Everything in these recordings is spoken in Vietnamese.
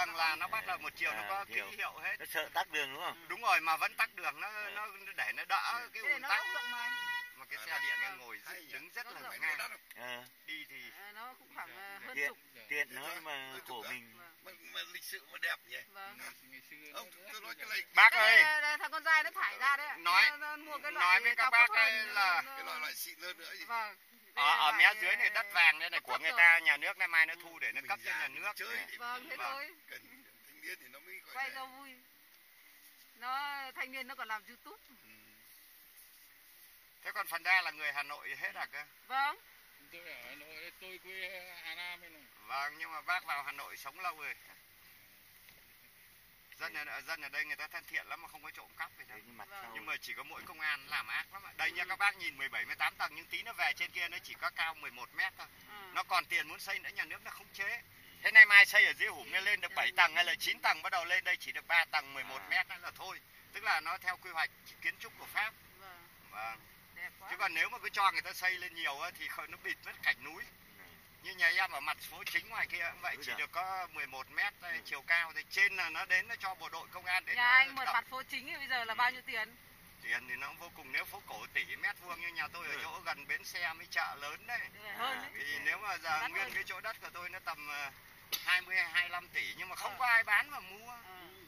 đường là nó bắt đầu một chiều nó có ký hiệu hết. Nó sợ tắc đường đúng không? Đúng rồi, mà vẫn tắc đường, nó để nó đỡ cái ùn tắc. Mà cái xe điện nó ngồi đứng rất là ngang. Đi thì nó cũng khoảng hơn chục. Tiện nói mà khổ mình. Mà lịch sự mà đẹp nhỉ. Ông tôi nói cái này. Bác ơi, thằng con trai nó thải ra đấy. Nó mua cái nói với các bác đây là cái loại xịn hơn nữa. Vâng. Ở mé dưới này đất vàng đây này của người ta, nhà nước nay mai nó thu để nó cấp cho nhà nước. Vâng, thế thôi. Cần thanh niên thì nó mới gọi quay cho vui. Thanh niên nó còn làm YouTube. Thế còn phần đa là người Hà Nội hết à cơ? Vâng. Tôi ở Hà Nội, tôi quê Hà Nam đây này. Vâng, nhưng mà bác vào Hà Nội sống lâu rồi. Dân ở đây người ta thân thiện lắm mà không có trộm cắp gì đâu. Nhưng mà chỉ có mỗi công an làm ác lắm ạ. Đây nha các bác nhìn 17, 18 tầng nhưng tí nó về trên kia nó chỉ có cao 11 mét thôi. Nó còn tiền muốn xây nữa, nhà nước nó không chế. Thế nay mai xây ở dưới hủm lên được 7 tầng hay là 9 tầng, bắt đầu lên đây chỉ được 3 tầng 11 mét nữa là thôi. Tức là nó theo quy hoạch kiến trúc của Pháp. Vâng. Chứ còn nếu mà cứ cho người ta xây lên nhiều thì nó bịt mất cảnh núi. Như nhà em ở mặt phố chính ngoài kia cũng vậy, chỉ được có 11 mét chiều cao thì trên là nó đến nó cho bộ đội công an đến. Nhà anh một mặt phố chính thì bây giờ là bao nhiêu tiền? Tiền thì nó cũng vô cùng, nếu phố cổ tỷ mét vuông như nhà tôi ở chỗ gần bến xe mới chợ lớn đấy. Thì nếu mà giờ nguyên cái chỗ đất của tôi nó tầm 20 hay 25 tỷ nhưng mà không có ai bán mà mua.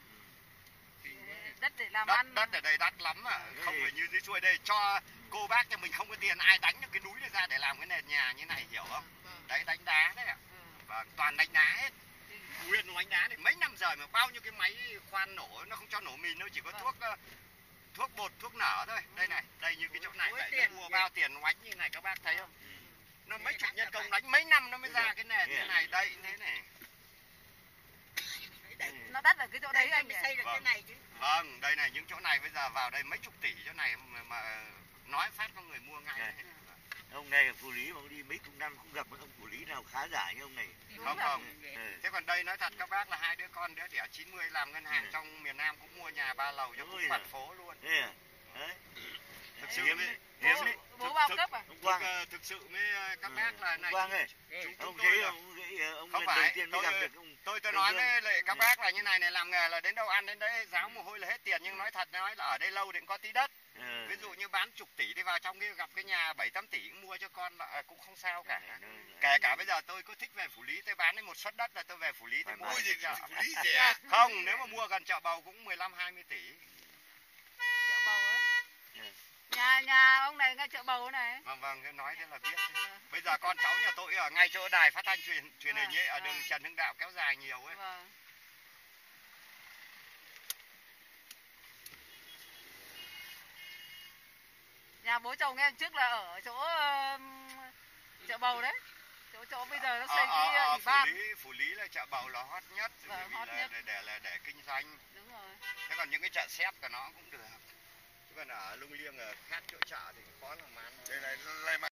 Đất để làm ăn. Đất ở đây đắt lắm à, không phải như dưới xuôi đây cho cô bác cho mình không có tiền ai đánh được cái núi này ra để làm cái nền nhà như này, hiểu không? Đấy, đánh đá đấy ạ. Vâng, toàn đánh đá hết. Nguyên đánh đá này mấy năm rồi mà bao nhiêu cái máy khoan nổ nó không cho nổ mìn, nó chỉ có thuốc bột, thuốc nở thôi. Đây này, đây như cái chỗ này vậy, nó mua bao tiền đánh như này các bác thấy không? Nó mấy chục nhân công đánh mấy năm nó mới ra cái nền như này, đây thế này. Nó đắt ở cái chỗ đấy anh mới xây được cái này chứ. Vâng, đây này những chỗ này bây giờ vào đây mấy chục tỷ chỗ này mà nói phát có người mua ngay. Ông này là phụ lý mà ông đi mấy chục năm không gặp ông phụ lý nào khá giả như ông này. Không. Thế còn đây nói thật các bác là hai đứa con đứa đẻ 90 làm ngân hàng trong miền Nam cũng mua nhà 3 lầu cho cũng mặt phố luôn. Đấy. Thực sự bố bao cấp à? Thực sự với các bác là này. Quang ơi, ông thấy ông không lần phải, đầu tiên mới gặp được ông. Tôi nói với lại các bác là như này này, làm nghề là đến đâu ăn đến đấy, ráo mồ hôi là hết tiền, nhưng nói thật nói là ở đây lâu thì cũng có tí đất. Ví dụ như bán chục tỷ đi vào trong kia gặp cái nhà 7-8 tỷ cũng mua cho con là cũng không sao cả. Kể cả bây giờ tôi có thích về Phủ Lý tôi bán đến một suất đất là tôi về Phủ Lý tôi mua gì chợ. Không, nếu mà mua gần chợ Bầu cũng 15-20 tỷ. Chợ Bầu ấy. Nhà ông này ngay chợ Bầu này. Vâng, cái nói thế là biết. Bây giờ con cháu nhà tôi ở ngay chỗ đài phát thanh truyền hình ấy, ở đường Trần Hưng Đạo kéo dài nhiều ấy. Nhà bố chồng em trước là ở chỗ chợ Bầu đấy. Chỗ bây giờ nó xây cái ủy ban. Phủ Lý là chợ Bầu là hot nhất, để kinh doanh. Đúng rồi. Thế còn những cái chợ xếp của nó cũng được. Chứ còn ở Lung Liêng ở khác chỗ chợ thì khó làm ăn. Đây này